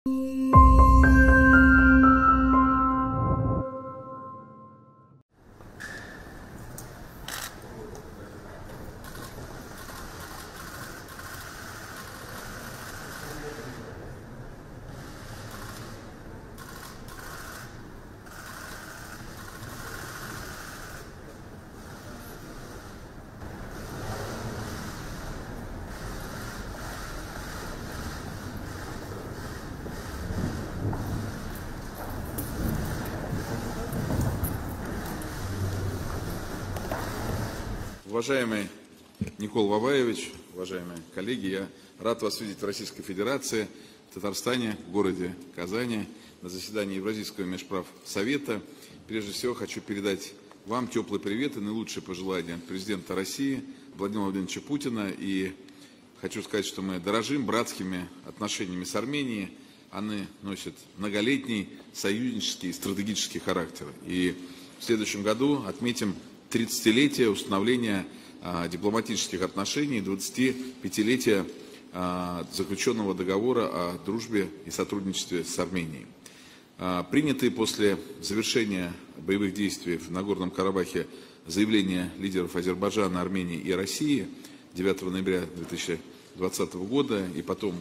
Уважаемый Никол Бабаевич, уважаемые коллеги, я рад вас видеть в Российской Федерации, в Татарстане, в городе Казани, на заседании Евразийского межправсовета. Прежде всего хочу передать вам теплый привет и наилучшие пожелания от президента России Владимира Владимировича Путина. И хочу сказать, что мы дорожим братскими отношениями с Арменией. Они носят многолетний союзнический и стратегический характер. И в следующем году отметим 30-летие установления дипломатических отношений, 25-летие заключенного договора о дружбе и сотрудничестве с Арменией. Принятые после завершения боевых действий в Нагорном Карабахе заявления лидеров Азербайджана, Армении и России 9 ноября 2020 года и потом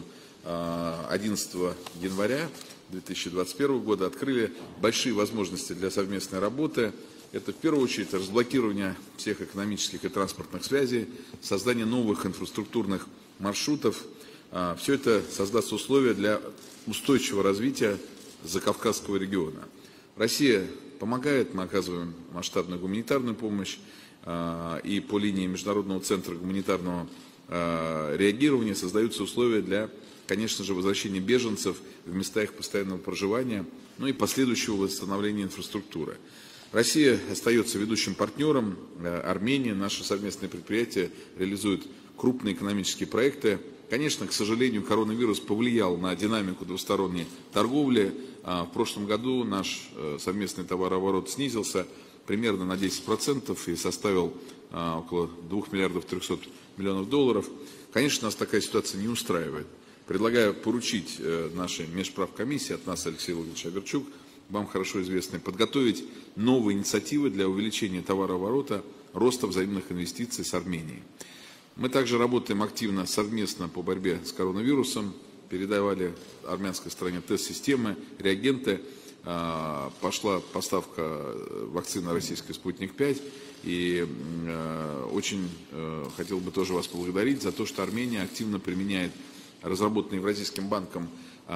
11 января 2021 года открыли большие возможности для совместной работы. Это в первую очередь разблокирование всех экономических и транспортных связей, создание новых инфраструктурных маршрутов. Все это создаст условия для устойчивого развития Закавказского региона. Россия помогает, мы оказываем масштабную гуманитарную помощь, и по линии Международного центра гуманитарного реагирования создаются условия для, конечно же, возвращения беженцев в места их постоянного проживания, ну и последующего восстановления инфраструктуры. Россия остается ведущим партнером Армении. Наши совместные предприятия реализуют крупные экономические проекты. Конечно, к сожалению, коронавирус повлиял на динамику двусторонней торговли. В прошлом году наш совместный товарооборот снизился примерно на 10% и составил около 2 миллиардов 300 миллионов долларов. Конечно, нас такая ситуация не устраивает. Предлагаю поручить нашей межправкомиссии, от нас Алексей Владимирович Аверчук, вам хорошо известны, подготовить новые инициативы для увеличения товарооборота, роста взаимных инвестиций с Арменией. Мы также работаем активно совместно по борьбе с коронавирусом, передавали армянской стороне тест-системы, реагенты, пошла поставка вакцины российской «Спутник-5», и очень хотел бы тоже вас поблагодарить за то, что Армения активно применяет разработанные Евразийским банком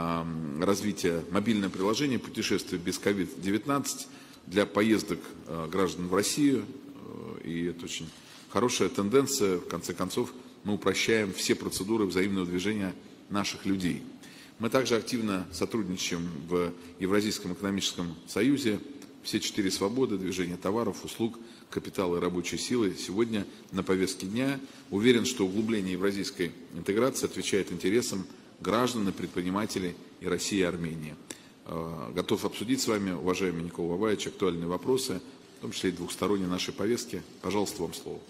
развитие мобильного приложения «Путешествие без COVID-19» для поездок граждан в Россию. И это очень хорошая тенденция. В конце концов, мы упрощаем все процедуры взаимного движения наших людей. Мы также активно сотрудничаем в Евразийском экономическом союзе. Все 4 свободы, движение товаров, услуг, капитала и рабочей силы сегодня на повестке дня. Уверен, что углубление евразийской интеграции отвечает интересам граждан и предпринимателей и России, и Армении. Готов обсудить с вами, уважаемый Никол Бабаевич, актуальные вопросы, в том числе и двухсторонней нашей повестки. Пожалуйста, вам слово.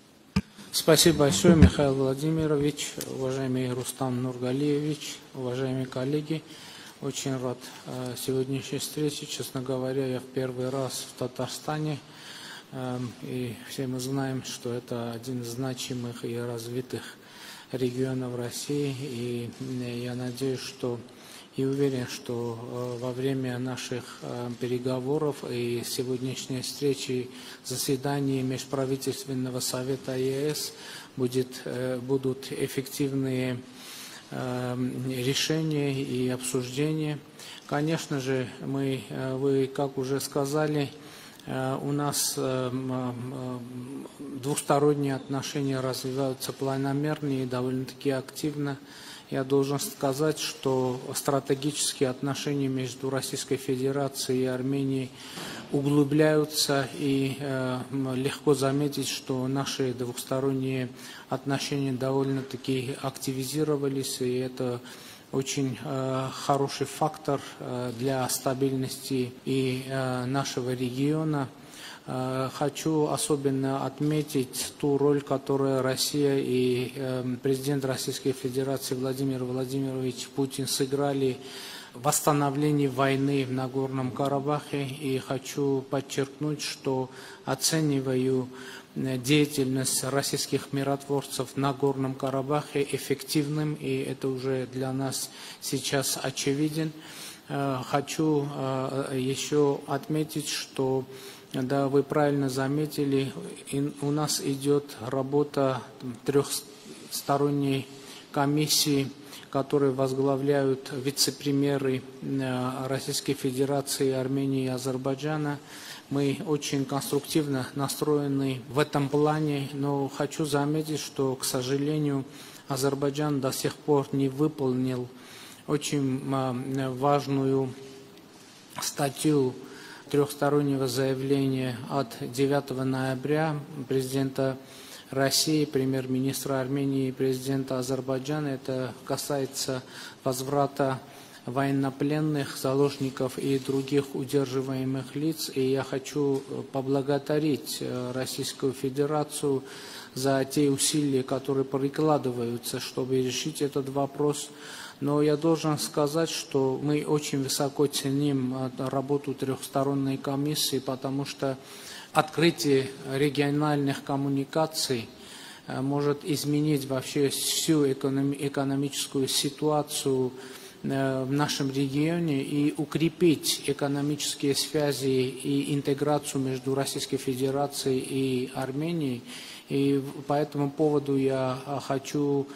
Спасибо большое, Михаил Владимирович, уважаемый Рустам Нургалиевич, уважаемые коллеги. Очень рад сегодняшней встрече. Честно говоря, я в первый раз в Татарстане. И все мы знаем, что это один из значимых и развитых регионов России. И я надеюсь, что и уверен, что во время наших переговоров и сегодняшней встречи, заседаний Межправительственного совета ЕС будут эффективные решения и обсуждения. Конечно же, вы, как уже сказали, у нас двусторонние отношения развиваются планомерно и довольно-таки активно. Я должен сказать, что стратегические отношения между Российской Федерацией и Арменией углубляются, и легко заметить, что наши двухсторонние отношения довольно-таки активизировались, и это очень хороший фактор для стабильности и нашего региона. Хочу особенно отметить ту роль, которую Россия и президент Российской Федерации Владимир Владимирович Путин сыграли восстановлении войны в Нагорном Карабахе. И хочу подчеркнуть, что оцениваю деятельность российских миротворцев в Нагорном Карабахе эффективным, и это уже для нас сейчас очевиден. Хочу еще отметить, что, да, вы правильно заметили, у нас идет работа трехсторонней комиссии, которые возглавляют вице-премьеры Российской Федерации, Армении и Азербайджана. Мы очень конструктивно настроены в этом плане, но хочу заметить, что, к сожалению, Азербайджан до сих пор не выполнил очень важную статью трехстороннего заявления от 9 ноября президента России, премьер-министра Армении и президента Азербайджана. Это касается возврата военнопленных, заложников и других удерживаемых лиц. И я хочу поблагодарить Российскую Федерацию за те усилия, которые прикладываются, чтобы решить этот вопрос. Но я должен сказать, что мы очень высоко ценим работу трехсторонней комиссии, потому что открытие региональных коммуникаций может изменить вообще всю экономическую ситуацию в нашем регионе и укрепить экономические связи и интеграцию между Российской Федерацией и Арменией. И по этому поводу я хочу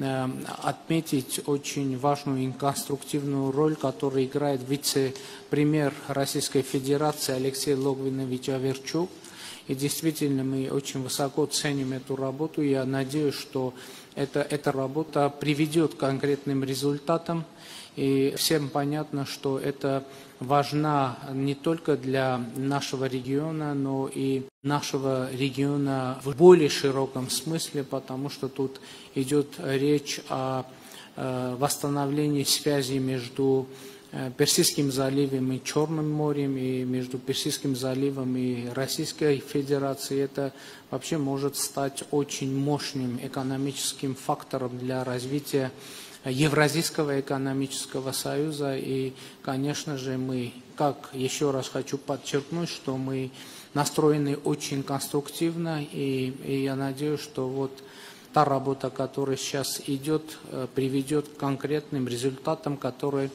отметить очень важную и конструктивную роль, которую играет вице-премьер Российской Федерации Алексей Логвинович Аверчук. И действительно мы очень высоко ценим эту работу. Я надеюсь, что эта работа приведет к конкретным результатам. И всем понятно, что это важно не только для нашего региона, но и нашего региона в более широком смысле, потому что тут идет речь о восстановлении связи между Персидским заливом и Черным морем, и между Персидским заливом и Российской Федерацией. Это вообще может стать очень мощным экономическим фактором для развития Евразийского экономического союза. И, конечно же, мы, еще раз хочу подчеркнуть, что мы настроены очень конструктивно, и я надеюсь, что вот та работа, которая сейчас идет, приведет к конкретным результатам, которые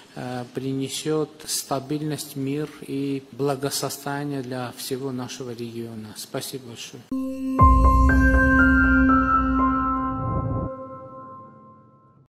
принесет стабильность, мир и благосостояние для всего нашего региона. Спасибо большое.